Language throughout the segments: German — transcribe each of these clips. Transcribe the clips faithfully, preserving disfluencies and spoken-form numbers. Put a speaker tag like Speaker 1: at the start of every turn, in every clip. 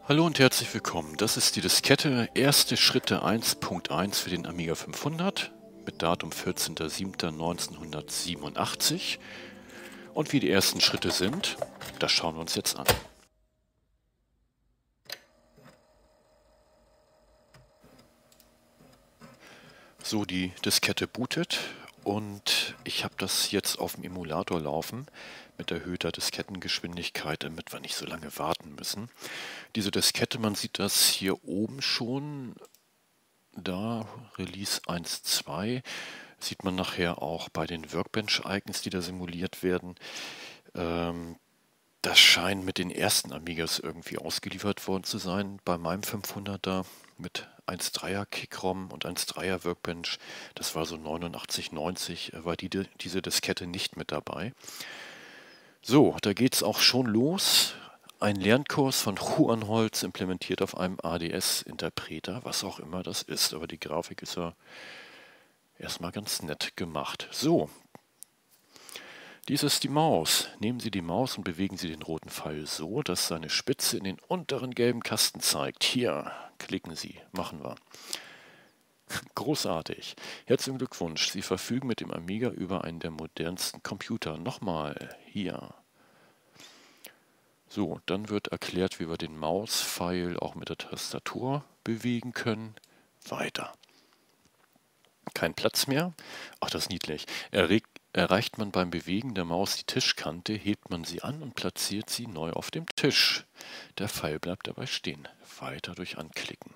Speaker 1: Hallo und herzlich willkommen. Das ist die Diskette Erste Schritte eins Punkt eins für den Amiga fünfhundert mit Datum vierzehnter siebter neunzehnhundertsiebenundachtzig. Und wie die ersten Schritte sind, das schauen wir uns jetzt an. So, die Diskette bootet und ich habe das jetzt auf dem Emulator laufen mit erhöhter Diskettengeschwindigkeit, damit wir nicht so lange warten müssen. Diese Diskette, man sieht das hier oben schon, da Release eins Punkt zwei, sieht man nachher auch bei den Workbench-Icons, die da simuliert werden. Ähm, das scheint mit den ersten Amigas irgendwie ausgeliefert worden zu sein. Bei meinem fünfhunderter mit eins Komma dreier Kickrom und eins Komma dreier Workbench, das war so neunundachtzig, neunzig, war die, diese Diskette nicht mit dabei. So, da geht es auch schon los. Ein Lernkurs von Juan Holz implementiert auf einem A D S-Interpreter, was auch immer das ist. Aber die Grafik ist ja erstmal ganz nett gemacht. So, dies ist die Maus. Nehmen Sie die Maus und bewegen Sie den roten Pfeil so, dass seine Spitze in den unteren gelben Kasten zeigt. Hier, klicken Sie. Machen wir. Großartig. Herzlichen Glückwunsch. Sie verfügen mit dem Amiga über einen der modernsten Computer. Nochmal. Hier. So, dann wird erklärt, wie wir den Mauspfeil auch mit der Tastatur bewegen können. Weiter. Kein Platz mehr. Ach, das ist niedlich. Erregt, erreicht man beim Bewegen der Maus die Tischkante, hebt man sie an und platziert sie neu auf dem Tisch. Der Pfeil bleibt dabei stehen. Weiter durch Anklicken.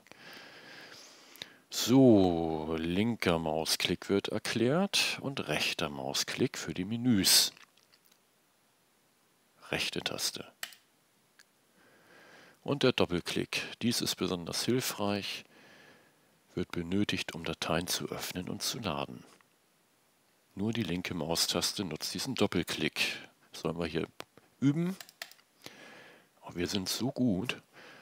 Speaker 1: So, linker Mausklick wird erklärt und rechter Mausklick für die Menüs. Rechte Taste. Und der Doppelklick. Dies ist besonders hilfreich, wird benötigt, um Dateien zu öffnen und zu laden. Nur die linke Maustaste nutzt diesen Doppelklick. Sollen wir hier üben? Oh, wir sind so gut.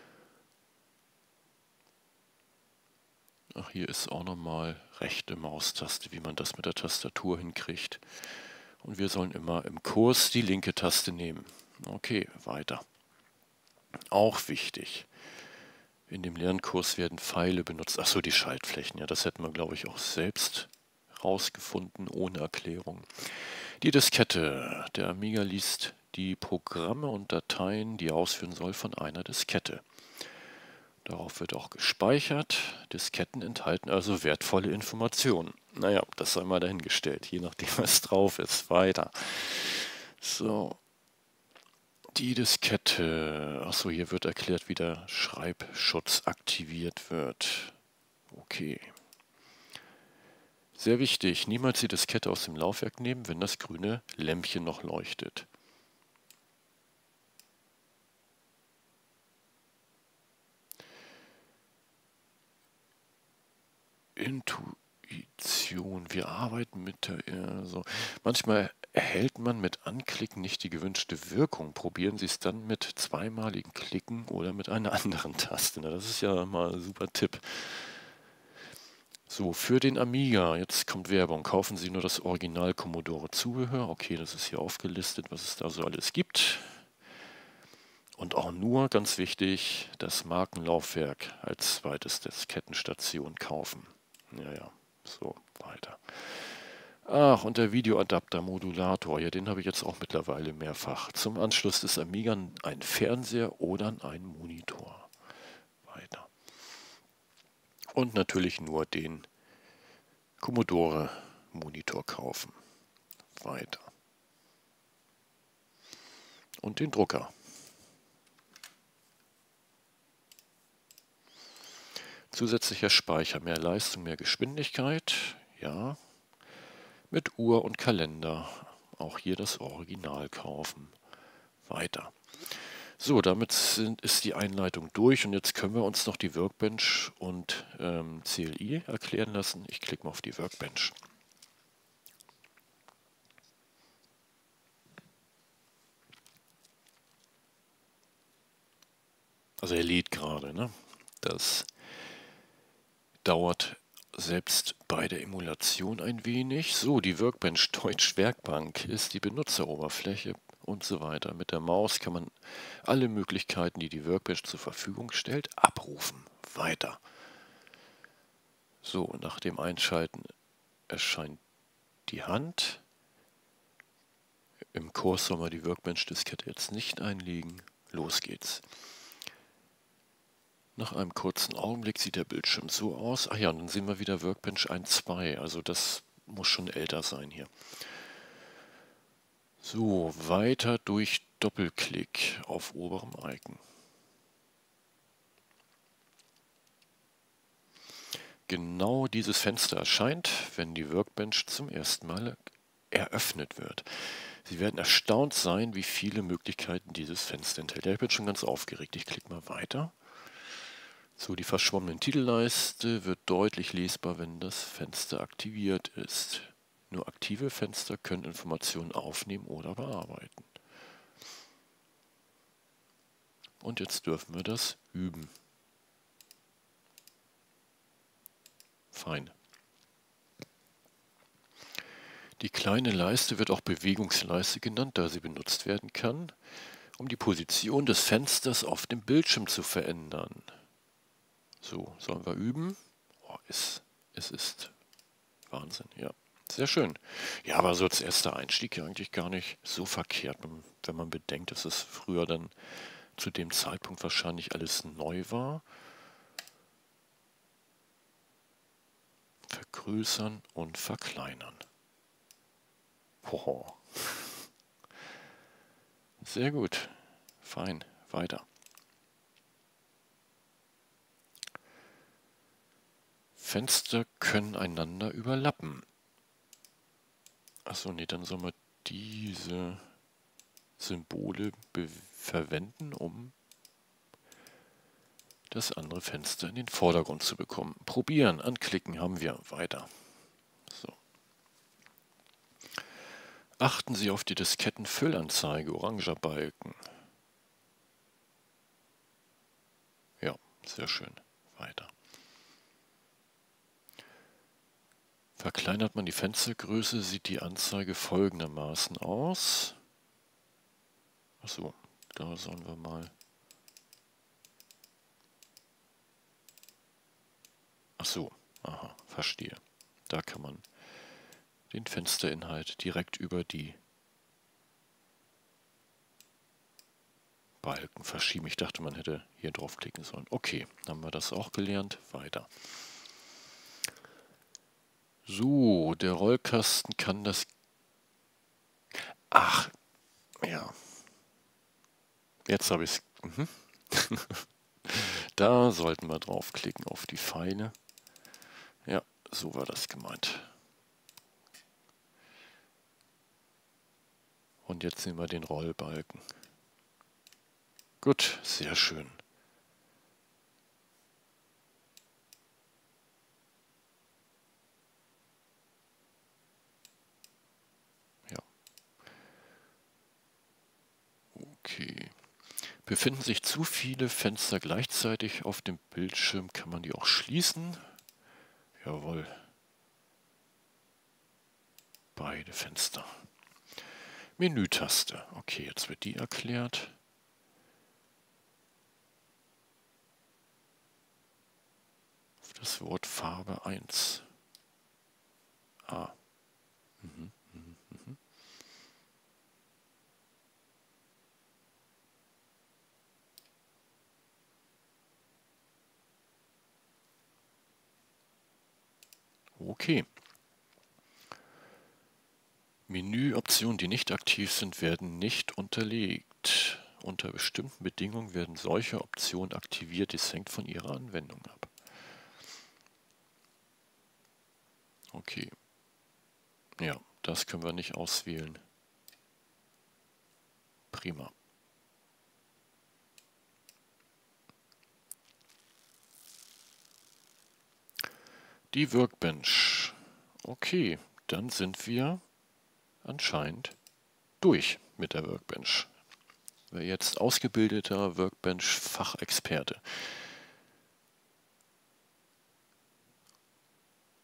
Speaker 1: Ach, hier ist auch nochmal rechte Maustaste, wie man das mit der Tastatur hinkriegt. Und wir sollen immer im Kurs die linke Taste nehmen. Okay, weiter. Auch wichtig. In dem Lernkurs werden Pfeile benutzt. Achso, die Schaltflächen. Ja, das hätten wir, glaube ich, auch selbst rausgefunden, ohne Erklärung. Die Diskette. Der Amiga liest die Programme und Dateien, die er ausführen soll, von einer Diskette. Darauf wird auch gespeichert. Disketten enthalten also wertvolle Informationen. Naja, das sei mal dahingestellt, je nachdem, was drauf ist. Weiter. So. Die Diskette. Achso, hier wird erklärt, wie der Schreibschutz aktiviert wird. Okay. Sehr wichtig, niemals die Diskette aus dem Laufwerk nehmen, wenn das grüne Lämpchen noch leuchtet. Intuition. Wir arbeiten mit der... Also manchmal erhält man mit Anklicken nicht die gewünschte Wirkung. Probieren Sie es dann mit zweimaligen Klicken oder mit einer anderen Taste. Na, das ist ja mal ein super Tipp. So, für den Amiga, jetzt kommt Werbung. Kaufen Sie nur das Original Commodore Zubehör. Okay, das ist hier aufgelistet, was es da so alles gibt. Und auch nur, ganz wichtig, das Markenlaufwerk als zweites Diskettenstation kaufen. Ja, ja, so, weiter. Ach, und der Videoadapter-Modulator, ja, den habe ich jetzt auch mittlerweile mehrfach. Zum Anschluss des Amiga ein Fernseher oder einen Monitor. Weiter. Und natürlich nur den Commodore-Monitor kaufen. Weiter. Und den Drucker. Zusätzlicher Speicher, mehr Leistung, mehr Geschwindigkeit. Ja. Mit Uhr und Kalender. Auch hier das Original kaufen. Weiter. So, damit sind, ist die Einleitung durch und jetzt können wir uns noch die Workbench und ähm, C L I erklären lassen. Ich klicke mal auf die Workbench. Also er lädt gerade, ne? Das dauert selbst bei der Emulation ein wenig. So, die Workbench Deutsch Werkbank ist die Benutzeroberfläche und so weiter. Mit der Maus kann man alle Möglichkeiten, die die Workbench zur Verfügung stellt, abrufen. Weiter. So, nach dem Einschalten erscheint die Hand. Im Kurs soll man die Workbench-Diskette jetzt nicht einlegen. Los geht's. Nach einem kurzen Augenblick sieht der Bildschirm so aus. Ach ja, und dann sehen wir wieder Workbench eins Punkt zwei. Also das muss schon älter sein hier. So, weiter durch Doppelklick auf oberem Icon. Genau dieses Fenster erscheint, wenn die Workbench zum ersten Mal eröffnet wird. Sie werden erstaunt sein, wie viele Möglichkeiten dieses Fenster enthält. Ja, ich bin schon ganz aufgeregt. Ich klicke mal weiter. So, die verschwommene Titelleiste wird deutlich lesbar, wenn das Fenster aktiviert ist. Nur aktive Fenster können Informationen aufnehmen oder bearbeiten. Und jetzt dürfen wir das üben. Fein. Die kleine Leiste wird auch Bewegungsleiste genannt, da sie benutzt werden kann, um die Position des Fensters auf dem Bildschirm zu verändern. So, sollen wir üben? Oh, es, es ist Wahnsinn, ja. Sehr schön. Ja, aber so als erster Einstieg ja eigentlich gar nicht so verkehrt, wenn man bedenkt, dass es früher dann zu dem Zeitpunkt wahrscheinlich alles neu war. Vergrößern und verkleinern. Hoho. Sehr gut. Fein. Weiter. Fenster können einander überlappen. Achso, nee, dann sollen wir diese Symbole verwenden, um das andere Fenster in den Vordergrund zu bekommen. Probieren, anklicken, haben wir. Weiter. So. Achten Sie auf die Diskettenfüllanzeige, oranger Balken. Ja, sehr schön. Weiter. Verkleinert man die Fenstergröße, sieht die Anzeige folgendermaßen aus. Achso, da sollen wir mal. Achso, aha, verstehe. Da kann man den Fensterinhalt direkt über die Balken verschieben. Ich dachte, man hätte hier draufklicken sollen. Okay, haben wir das auch gelernt. Weiter. So, der Rollkasten kann das... Ach, ja. Jetzt habe ich es... Mhm. Da sollten wir draufklicken auf die Pfeile. Ja, so war das gemeint. Und jetzt sehen wir den Rollbalken. Gut, sehr schön. Ja. Okay. Befinden sich zu viele Fenster gleichzeitig auf dem Bildschirm, kann man die auch schließen. Jawohl. Beide Fenster. Menütaste. Okay, jetzt wird die erklärt. Auf das Wort Farbe eins. Ah. Mhm, mhm, mhm. Okay. Menüoptionen, die nicht aktiv sind, werden nicht unterlegt. Unter bestimmten Bedingungen werden solche Optionen aktiviert. Das hängt von ihrer Anwendung ab. Okay. Ja, das können wir nicht auswählen. Prima. Die Workbench. Okay, dann sind wir anscheinend durch mit der Workbench. Wer jetzt ausgebildeter Workbench-Fachexperte.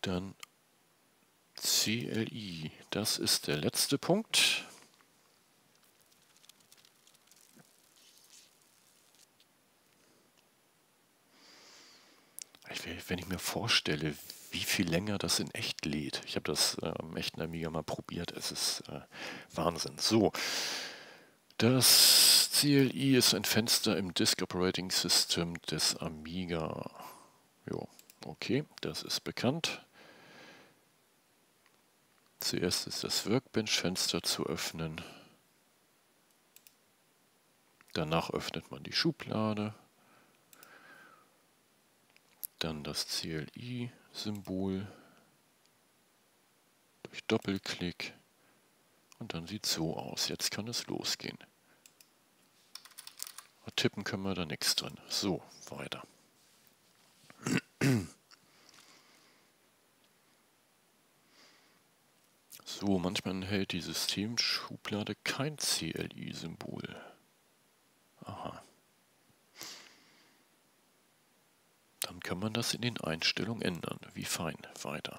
Speaker 1: Dann C L I, das ist der letzte Punkt. Wenn ich mir vorstelle, wie viel länger das in echt lädt. Ich habe das äh, im echten Amiga mal probiert. Es ist äh, Wahnsinn. So, das C L I ist ein Fenster im Disk Operating System des Amiga. Jo, okay, das ist bekannt. Zuerst ist das Workbench-Fenster zu öffnen. Danach öffnet man die Schublade. Dann das C L I-Symbol durch Doppelklick und dann sieht es so aus. Jetzt kann es losgehen. Tippen können wir da nichts drin. So, weiter. So, manchmal enthält die Systemschublade kein C L I-Symbol. Aha. Dann kann man das in den Einstellungen ändern. Wie fein. Weiter.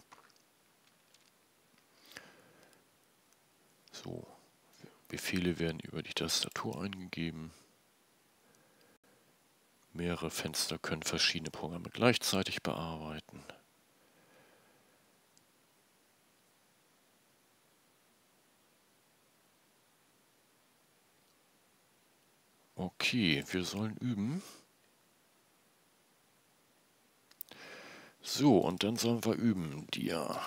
Speaker 1: So, Befehle werden über die Tastatur eingegeben. Mehrere Fenster können verschiedene Programme gleichzeitig bearbeiten. Okay, wir sollen üben. So, und dann sollen wir üben. Dia.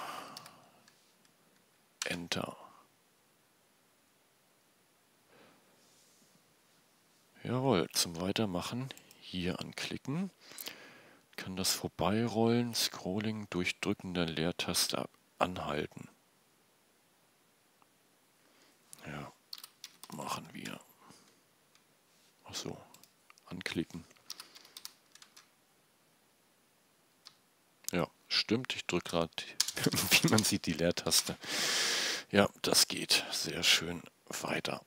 Speaker 1: Enter. Jawohl, zum Weitermachen hier anklicken. Kann das Vorbeirollen, Scrolling durch Drücken der Leertaste anhalten. Ja, machen wir. Achso, anklicken. Ja, stimmt, ich drücke gerade, wie man sieht, die Leertaste. Ja, das geht. Sehr schön. Weiter.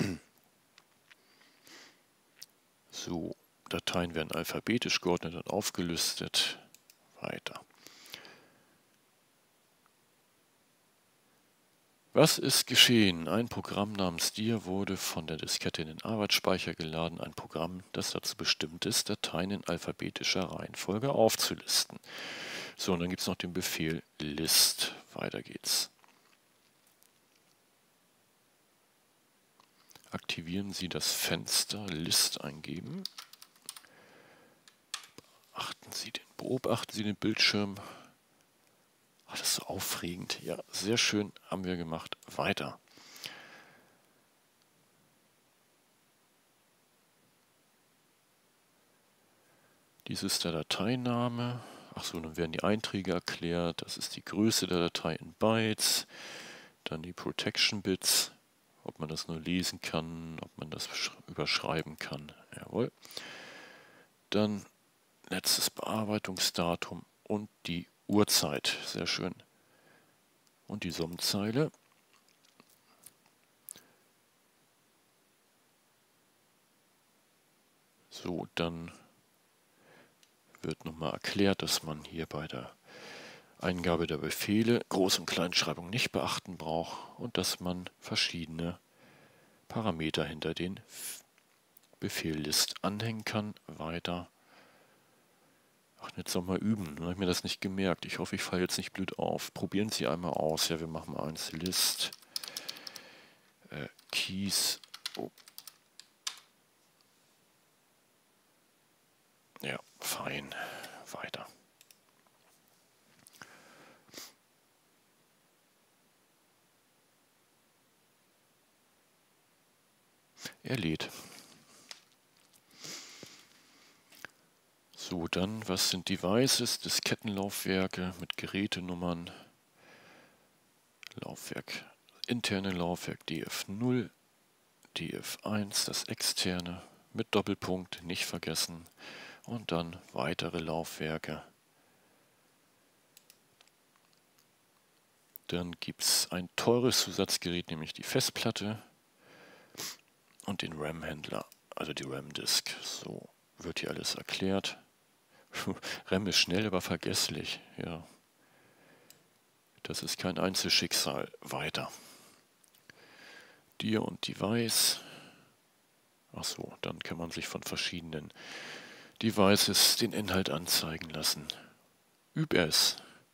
Speaker 1: So, Dateien werden alphabetisch geordnet und aufgelistet. Weiter. Was ist geschehen? Ein Programm namens Dir wurde von der Diskette in den Arbeitsspeicher geladen. Ein Programm, das dazu bestimmt ist, Dateien in alphabetischer Reihenfolge aufzulisten. So, und dann gibt es noch den Befehl list. Weiter geht's. Aktivieren Sie das Fenster List eingeben. Beachten Sie den, beobachten Sie den Bildschirm. Ach, das ist so aufregend. Ja, sehr schön, haben wir gemacht. Weiter. Dies ist der Dateiname. Achso, dann werden die Einträge erklärt. Das ist die Größe der Datei in Bytes. Dann die Protection Bits. Ob man das nur lesen kann, ob man das überschreiben kann. Jawohl. Dann letztes Bearbeitungsdatum und die Uhrzeit. Sehr schön. Und die Sommzeile. So, dann wird nochmal erklärt, dass man hier bei der Eingabe der Befehle Groß- und Kleinschreibung nicht beachten braucht und dass man verschiedene Parameter hinter den Befehl-List anhängen kann. Weiter. Ach, jetzt soll mal üben. Dann habe ich mir das nicht gemerkt. Ich hoffe, ich falle jetzt nicht blöd auf. Probieren Sie einmal aus. Ja, wir machen mal eins. List. Äh, Keys. Oh. Ja, fein. Weiter. Er lädt. So, dann, was sind Devices? Diskettenlaufwerke mit Gerätenummern. Laufwerk, interne Laufwerk D F null, D F eins, das externe, mit Doppelpunkt, nicht vergessen. Und dann weitere Laufwerke. Dann gibt es ein teures Zusatzgerät, nämlich die Festplatte und den RAM-Händler, also die RAM-Disk. So wird hier alles erklärt. RAM ist schnell, aber vergesslich. Ja. Das ist kein Einzelschicksal. Weiter. Dir und Device. Achso, dann kann man sich von verschiedenen Devices den Inhalt anzeigen lassen. Üb es.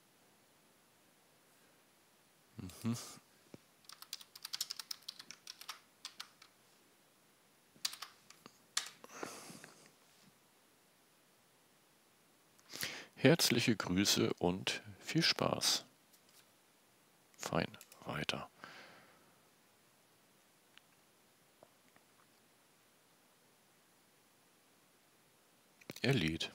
Speaker 1: Mhm. Herzliche Grüße und viel Spaß. Fein, weiter. Er lädt.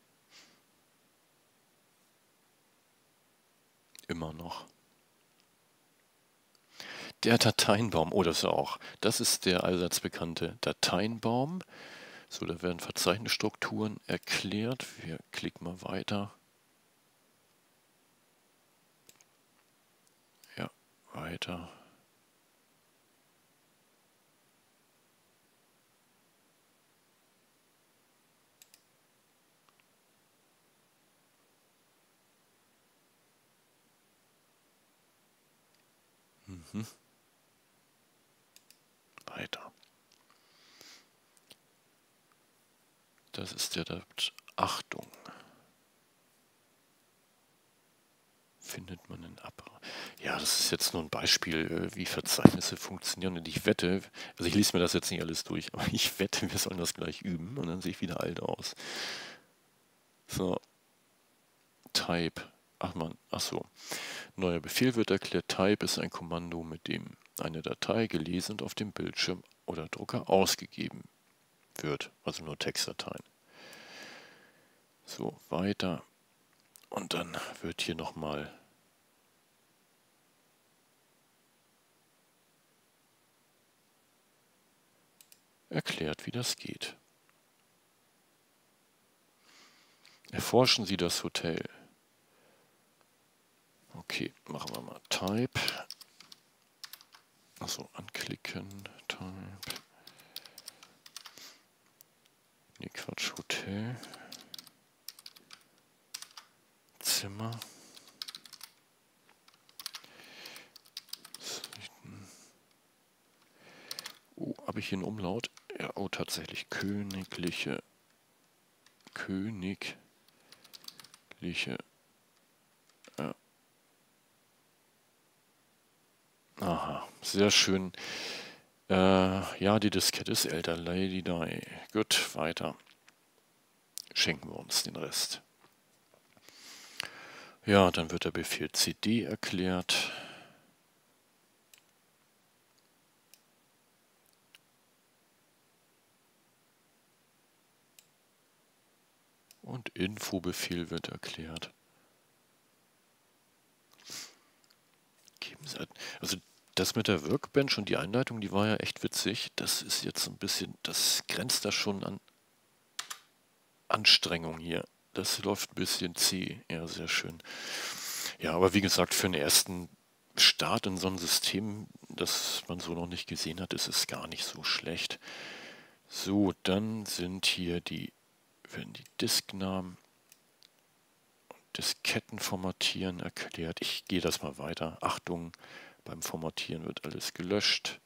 Speaker 1: Immer noch. Der Dateienbaum, oh, das auch. Das ist der allseits bekannte Dateienbaum. So, da werden Verzeichnisstrukturen erklärt. Wir klicken mal weiter. Ja, weiter. Mhm. Weiter. Das ist der Dat Achtung. Findet man in Abra. Ja, das ist jetzt nur ein Beispiel, wie Verzeichnisse funktionieren. Und ich wette, also ich lese mir das jetzt nicht alles durch, aber ich wette, wir sollen das gleich üben und dann sehe ich wieder alt aus. So. Type. Ach man, ach so. Neuer Befehl wird erklärt. Type ist ein Kommando, mit dem eine Datei gelesen und auf dem Bildschirm oder Drucker ausgegeben wird. Also nur Textdateien. So, weiter. Und dann wird hier nochmal erklärt, wie das geht. Erforschen Sie das Hotel. Okay, machen wir mal Type. Achso, anklicken. Type. Nee, Quatsch, Hotel. Zimmer. Oh, habe ich hier einen Umlaut? Ja, oh, tatsächlich. Königliche. Königliche. Ja. Aha, sehr schön. Äh, ja, die Diskette ist älter. Lady Di. Gut, weiter. Schenken wir uns den Rest. Ja, dann wird der Befehl C D erklärt. Und Infobefehl wird erklärt. Also das mit der Workbench und die Einleitung, die war ja echt witzig. Das ist jetzt ein bisschen, das grenzt da schon an Anstrengung hier. Das läuft ein bisschen zäh. Ja, sehr schön. Ja, aber wie gesagt, für einen ersten Start in so ein System, das man so noch nicht gesehen hat, ist es gar nicht so schlecht. So, dann sind hier die, werden die Disknamen, Disketten formatieren erklärt. Ich gehe das mal weiter. Achtung, beim Formatieren wird alles gelöscht.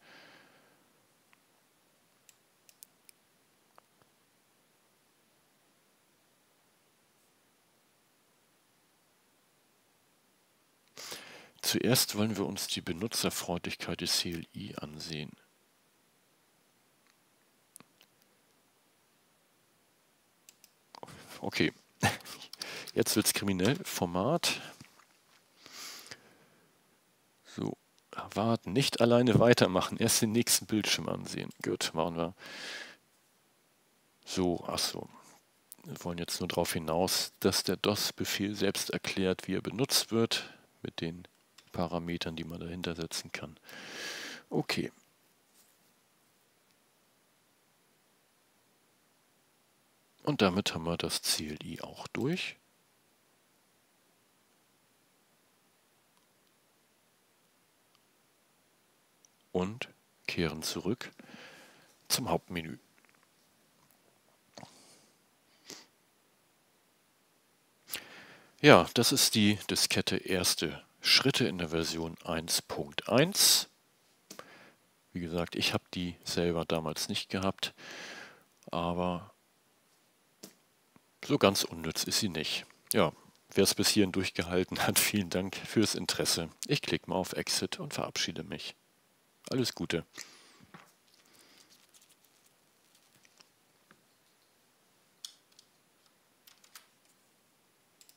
Speaker 1: Zuerst wollen wir uns die Benutzerfreundlichkeit des C L I ansehen. Okay, jetzt wird es kriminell. Format. So, warten, nicht alleine weitermachen, erst den nächsten Bildschirm ansehen. Gut, machen wir. So, achso. Wir wollen jetzt nur darauf hinaus, dass der D O S-Befehl selbst erklärt, wie er benutzt wird, mit den Parametern, die man dahinter setzen kann. Okay. Und damit haben wir das C L I auch durch. Und kehren zurück zum Hauptmenü. Ja, das ist die Diskette erste Schritte in der Version eins Punkt eins. Wie gesagt, ich habe die selber damals nicht gehabt, aber so ganz unnütz ist sie nicht. Ja, wer es bis hierhin durchgehalten hat, vielen Dank fürs Interesse. Ich klicke mal auf Exit und verabschiede mich. Alles Gute.